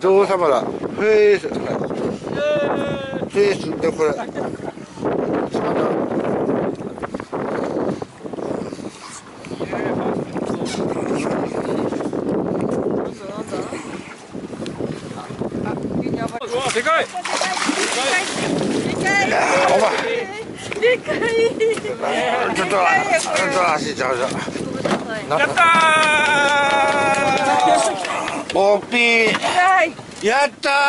女王様だ。フェイス。フェイスでこれ。 うわ、でかい。 お前。 でかい。 ちょっと足ちゃうじゃん。 やったー。 おっぴー。やったー。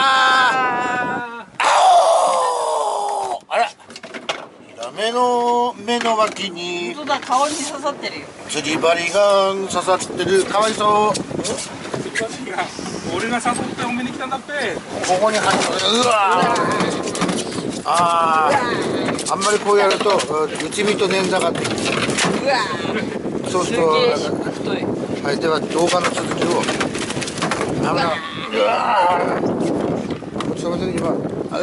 あら。ヒラメの目の脇に。 本当だ、顔に刺さってるよ。 釣り針が刺さってる。かわいそう。 俺が誘ってお目に来たんだって。 ここに入ってる。うわー。あんまりこうやると内身と捻挫ができる。 うわそうするとはい、では動画の続きをうわーちょうど今うわ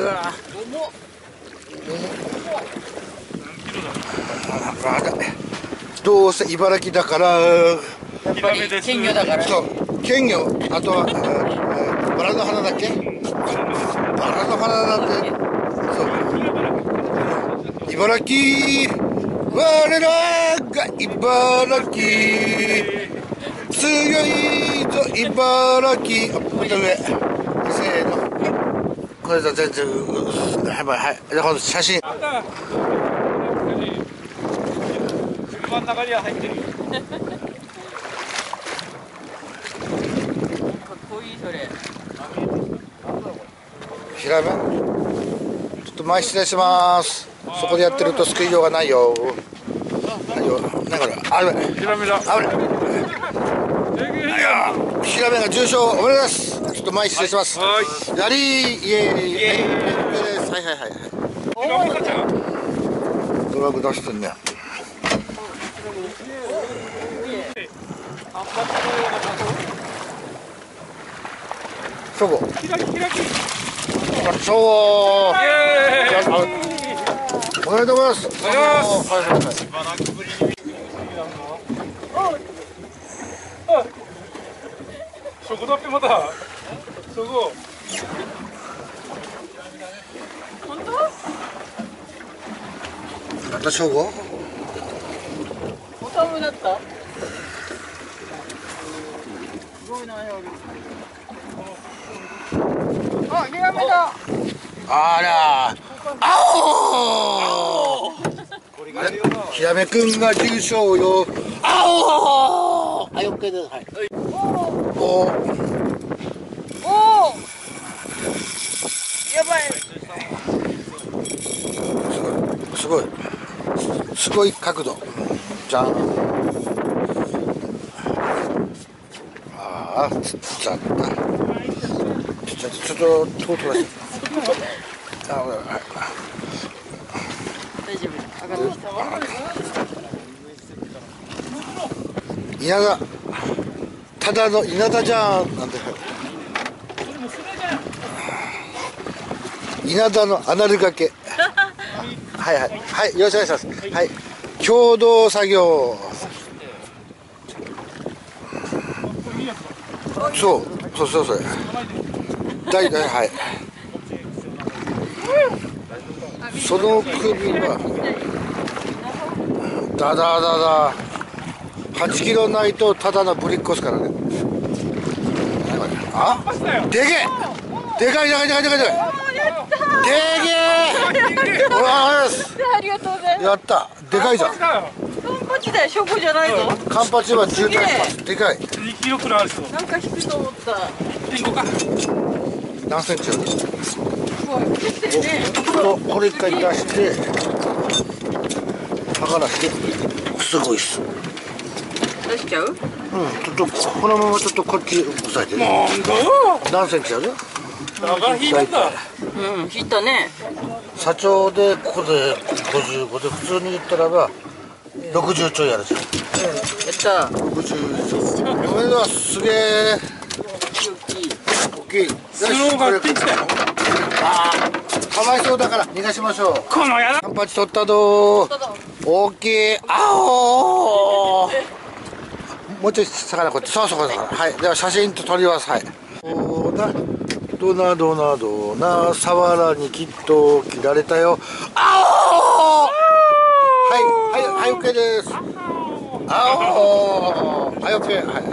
どうせ茨城だからやっぱり金魚だから。 そう金魚あとはバラの花だっけバラの花だってそう茨城我らが茨城強いぞ茨城あ、また上せーのこれじゃ全然はいじゃあ写真車の中には入ってる。 かっこいいそれ。 ヒラメちょっと前失礼しますそこでやってると救いようがないよないよなんかあれヒラメだ。 あれヒラメが重傷おめでとうございますちょっと前失礼しますはい。 やりーイエーイはいヒラメかちゃん。 ドラグ出してんねそこ開き。 そうおめでとうございますそこだってまた。そこ。 本当？ また正午おさむだった？すごいな夜。あ、ヒラメだ。 あらあおヒラメくんが重傷よあおはい OK ですはいおおお。やばい。 すごい角度じゃんああ釣っちゃったちょっとトートらしてあ大丈夫。上がってきた。 稲田ただの稲田じゃんなんて稲田のアナル掛けはいよろしくお願いしますはい共同作業そうそれ大体はいその首はだ8キロないとただのぶりっこですからねあでけえでかいでけえありがとうございます。 やったでかいじゃんカンパチだよ、ショコじゃないの。 カンパチは渋滞しますでかい 2キロくらいある人。 なんか引くと思った。 1.5か。 何センチよりうわ、結構ね。 これ一回出して剥がらしてすごいっす出しちゃう？ ちょっとこのままちょっとこっち押さえてね何センチある長引いたんだ。 うん、引いたね。 社長でここで55で普通に言ったらば60ちょいあるんですよやった。 60おめでとうございますすげえ大きいスローがってきたよ。 かわいそうだから逃がしましょうこのやだ。 カンパチ取ったどー大きいあおーもうちょい魚こっちそうはいでは写真と撮りますはいドナドナドナサワラにきっと切られたよ。あおはいはいはい OK です。あおはい OK はい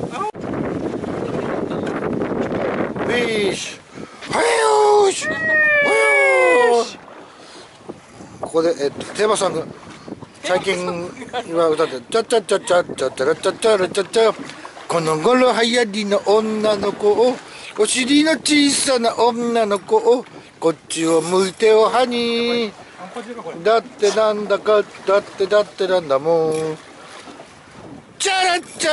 フィッシュはいよーしはいよーし。ここでテーマソング最近は歌ってチャチャチャチャチャチャラチャチャラチャチャこの頃流行りの女の子をお尻の小さな女の子をこっちを向いておはにだってなんだかだってなんだもんチャラチャ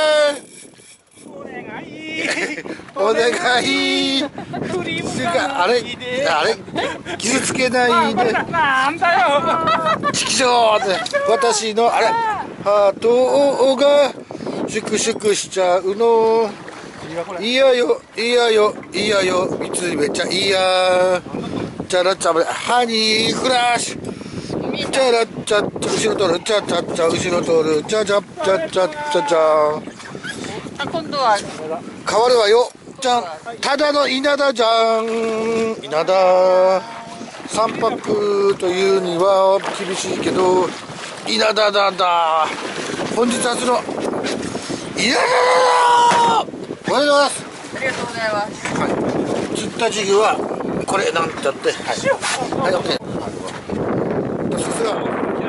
お願いあれ傷つけないでなんだよチキショーって私のあれハートが粛々しちゃうのいやよいやよいやよ見つめちゃいやチャラチャラハニーフラッシュチャラチャチャ後ろ取るチャチャチャ後ろ取るチャチャチャチャチャチャ今度は変わるわよじゃんただの稲田じゃん稲田3泊というには厳しいけど稲田だ本日初の稲田だおはようございます。 ありがとうございます。 はい。釣ったジグはこれなんちゃってはいはい OK さすが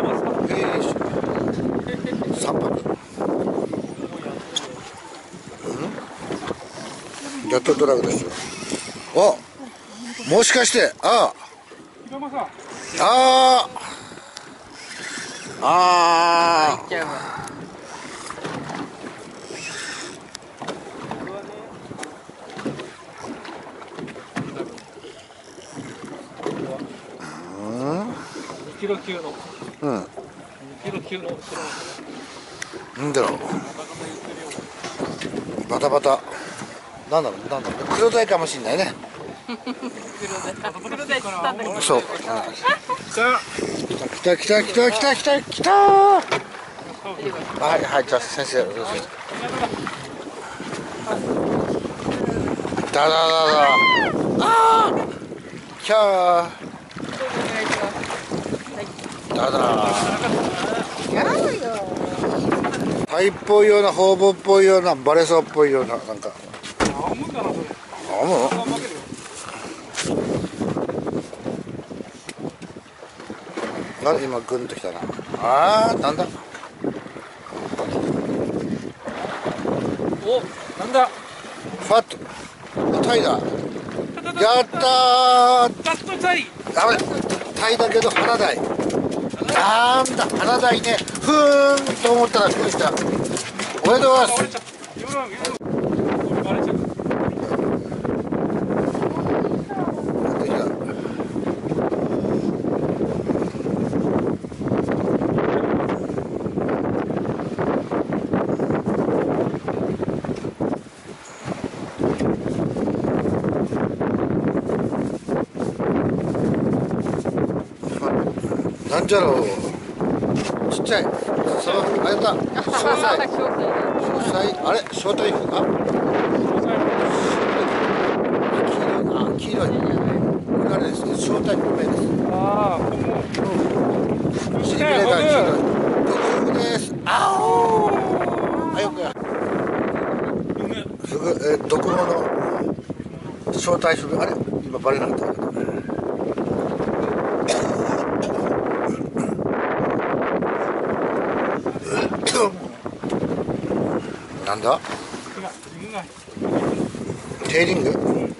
3泊やっとドラグですよ。もしかして入っちゃうわ。 2キロ級の2キロ級のなんだろうバタバタなんだろう黒鯛かもしんないね。 黒鯛釣ったんだけど。 そう来たはいじゃあ先生どうぞ。だキャータイっぽいようなホーボっぽいようなバレソっぽいようななんか今グンときたな。なんだなんだファットタイだ。やったータイだけど花鯛なんだ花鯛ねふーんと思ったらびっくりした。おめでとうございます。なんじゃろうちっちゃいあれだ詳細あれ招待か黄色いこれあれですね招待名です。シリブレが黄色い毒ですよくやフグ毒物招待フグあれ今バレなかったけどなんだテーリング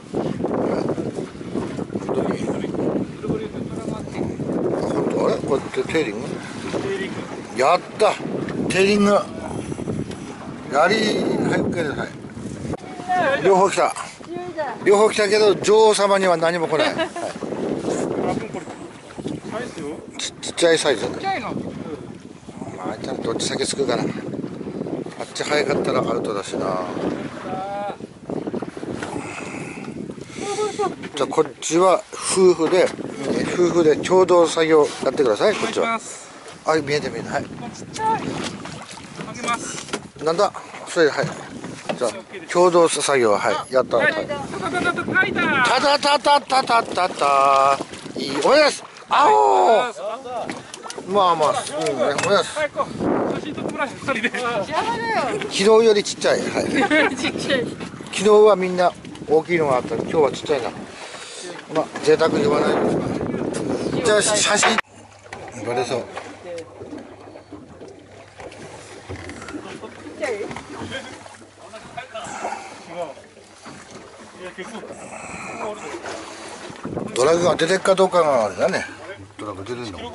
本当あれこれってテーリングやったテーリングやりはい OK ですはい両方来たけど女王様には何も来ない、はい、ちっちゃいサイズどっち先つくかな。あっち早かったらアウトだしな。じゃあこっちは夫婦で共同作業やってください。こっちは見えてはいなんだそれはいじゃあ共同作業、はい、やった。 タイだ。 たたたたたたたた。いい、おやす。あお。まあまあ、うんね、おやす。 早く写真撮ってもらえ、2人で。 昨日よりちっちゃい。はい。 ちっちゃい。 昨日はみんな大きいのがあったら、今日はちっちゃいな。まあ、贅沢言わないですから。じゃあ、写真。バレそう。ドラグが出てるかどうかがあれだね。ドラグ出てるの。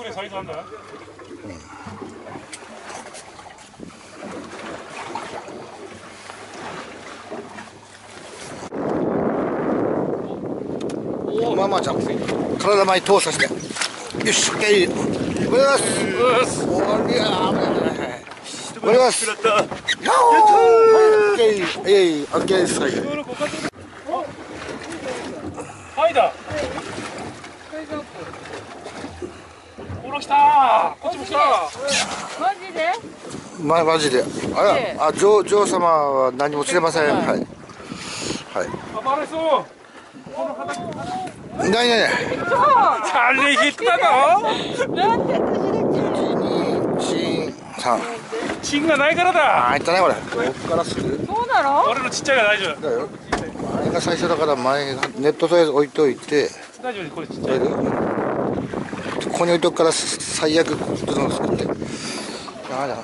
ママちゃん、体前通させて。よし、オッケー。おはようございます。おりゃー、おはようございます。やったー。オッケー。オッケーです。はい。 タイだ。ほら来た。こっちも来た。 マジで？ マジで。あら、あ、女王様は何も知れません。はい。はい。 あ、バレそう。 ない。 チャーリーヒットだぞ。 なんで私で 1、2、3。 チンがないからだ。 あ、いったね、これ。ここからすぐ。 そうなの？ 俺のちっちゃいが大丈夫。 だよ。前が最初だから、前がネットとりあえず置いといて。 大丈夫です、これちっちゃい。 ここに置いとくから、最悪、こっちの作って。あだ。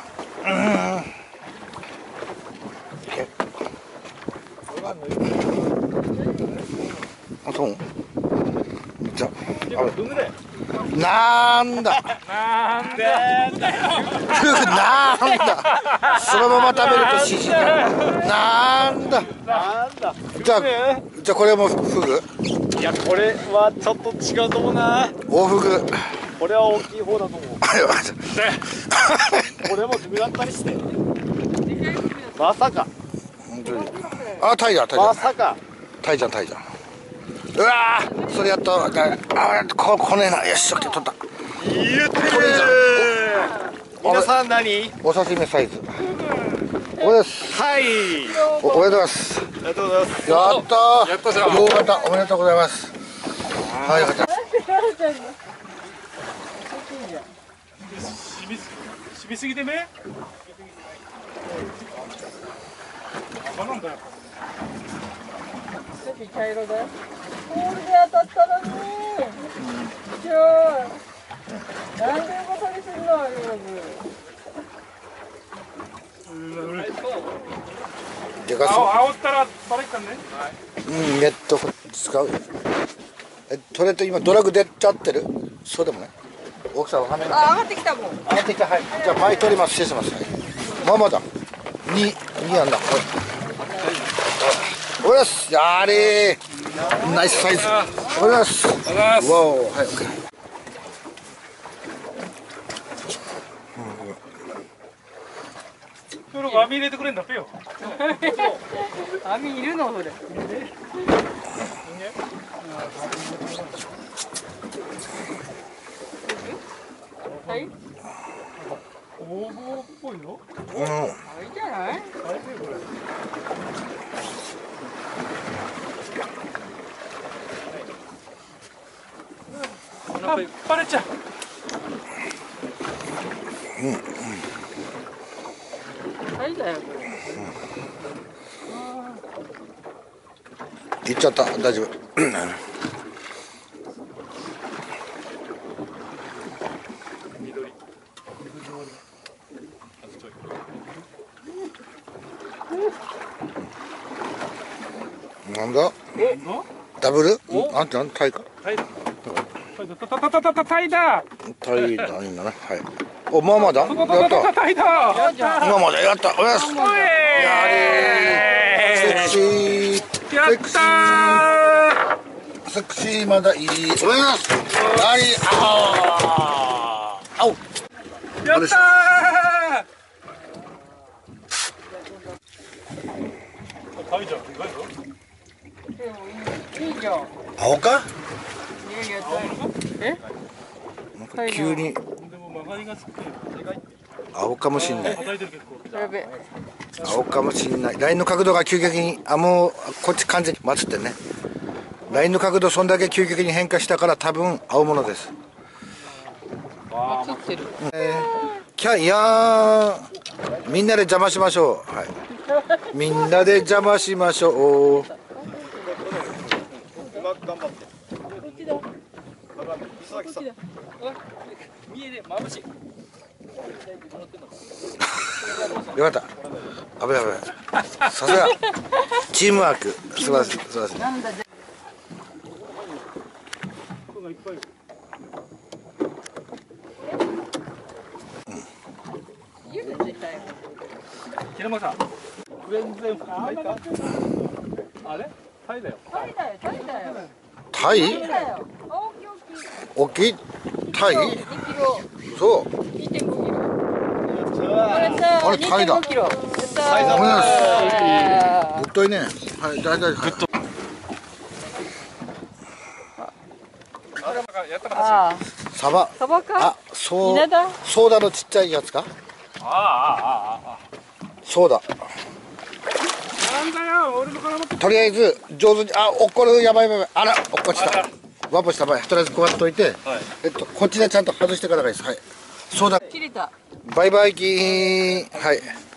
あ、そう。じゃあ、なんだ。 なんだよ。 なんだ。そのまま食べると指示だ。なんだ。じゃあこれもフグ。 いや、これはちょっと違うと思うな。 大フグ。 これは大きい方だと思う。これも自分だったりして。まさか。 あ、タイだ。 まさか。 タイじゃん。うわー、それやっと、あ、こねえな。よし、オッケー、取った。 皆さん何？ お刺身サイズ。これです。 はい。 おめでとうございます。 ありがとうございます。 やったー。 やったじゃん。 よかった、おめでとうございます。はい、よかった。 しみすぎてめ。なんだよ。 ちょっと茶色だよ。ポールで当たったのに。今日なんでことにするのよ。 でか煽ったらバレっかんね。 うん、ネット使う。取れて今ドラグ出ちゃってる。そうでもない。大きさわかんない。 あ、上がってきたもん。 上がってきた。はい。じゃあ前取ります。失礼します。ママだ。2やんだ。おやす。やれー。ナイスサイズ。おやす。わお。はい。 網入れてくれんだっぺよ。 網いるのそれ。はい。 応募っぽいよ。 うん。 いいじゃない？ あ、バレちゃう。 はいだよ。 いっちゃった。大丈夫。なんだ？ダブル？あんたタイか？ タイだ。タイだ。 タイだいいんだな。はい。お、ママだ。やった。 タイだ。 ママだ。やった。おやす。やれー。セクシー。 やったー。 セクシーまだいい。おやす。なに。ああ。あお。 やったー。タイじゃん。意外と。 いいじゃん。 青か？ いやえ？ なんか急にでも曲がりがつく。 青かもしんない。 叩いてる結構。 やべ。 青かもしんない。ラインの角度が急激に、もうこっち完全に待つってね。ラインの角度そんだけ急激に変化したから多分青物です。 映ってる。 いやー、みんなで邪魔しましょう。はい。みんなで邪魔しましょう。 こっちだ。こっちだ。 見えねえ、眩しい。 よかった。危ない危ない。さすが。チームワーク。素晴らしい。素晴らしい。 なんだ平間さん、全然あれタイだよ。 タイだよ、タイだよ。 タイ？ タイだよ。大きい大きい。 大きいタイ？ 2キロ。 そう。 2.5キロ。これさ、 あれタイだ。 2.5キロ。やったー。 ぶっといね。はい、大体。はい。 やったああ、 サバ。 サバか。 そう。 稲田。 ソーダのちっちゃいやつか。そうだ。 なんだよ、俺の絡まって。 とりあえず上手に、落っこる、やばいやばい。あら、落っこちた。ワボした場合、とりあえずこうやっといて、こっちでちゃんと外してからがいいです。はい。そうだ。 切れた。 バイバイキーン。はい。